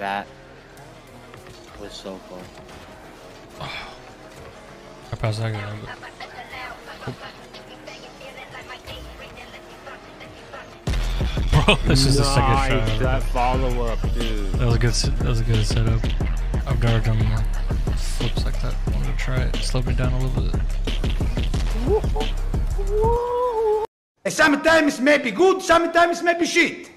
That was so cool. I passed that guy. Bro, this is the second shot. That follow up, dude. That was a good. That was a good setup. I've never done flips like that. I wanted to try it. Slow me down a little bit. Sometimes maybe good, sometimes maybe shit.